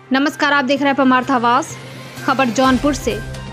नमस्कार, आप देख रहे हैं परमार्थ आवाज। खबर जौनपुर से।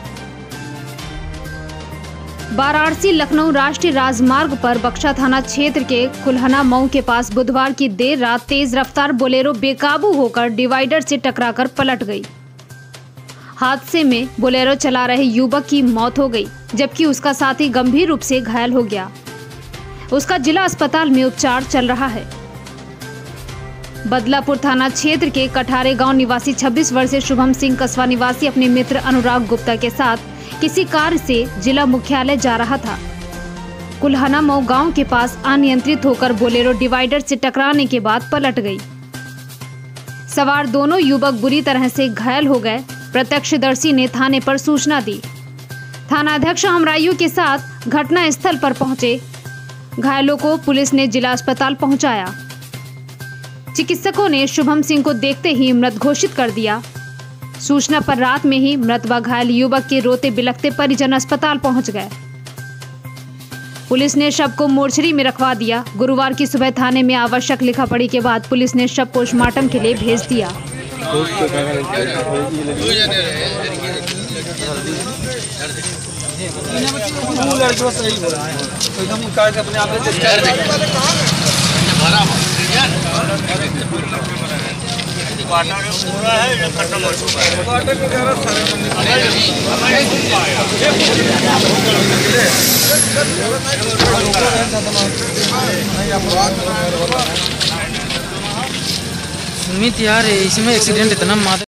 वाराणसी लखनऊ राष्ट्रीय राजमार्ग पर बख्शा थाना क्षेत्र के कुल्हना मऊ के पास बुधवार की देर रात तेज रफ्तार बोलेरो बेकाबू होकर डिवाइडर से टकराकर पलट गई। हादसे में बोलेरो चला रहे युवक की मौत हो गई, जबकि उसका साथी गंभीर रूप से घायल हो गया। उसका जिला अस्पताल में उपचार चल रहा है। बदलापुर थाना क्षेत्र के कठारे गांव निवासी 26 वर्षीय शुभम सिंह कस्बा निवासी अपने मित्र अनुराग गुप्ता के साथ किसी कार्य से जिला मुख्यालय जा रहा था। कुल्हना मऊ गांव के पास अनियंत्रित होकर बोलेरो डिवाइडर से टकराने के बाद पलट गई। सवार दोनों युवक बुरी तरह से घायल हो गए। प्रत्यक्षदर्शी ने थाने पर सूचना दी। थानाध्यक्ष हमरायू के साथ घटना स्थल पर पहुंचे। घायलों को पुलिस ने जिला अस्पताल पहुंचाया। चिकित्सकों ने शुभम सिंह को देखते ही मृत घोषित कर दिया। सूचना पर रात में ही मृत व घायल युवक के रोते बिलखते परिजन अस्पताल पहुंच गए। पुलिस ने शव को मोर्चरी में रखवा दिया। गुरुवार की सुबह थाने में आवश्यक लिखा पड़ी के बाद पुलिस ने शव पोस्टमार्टम के लिए भेज दिया। सुमित यार, इसमें एक्सीडेंट इतना